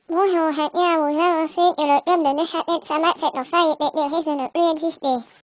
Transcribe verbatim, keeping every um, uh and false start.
Bonjour, hạt nha, buổi sáng aussi, eu le club de neuchâtel Samat cette feuille et des raisons existe.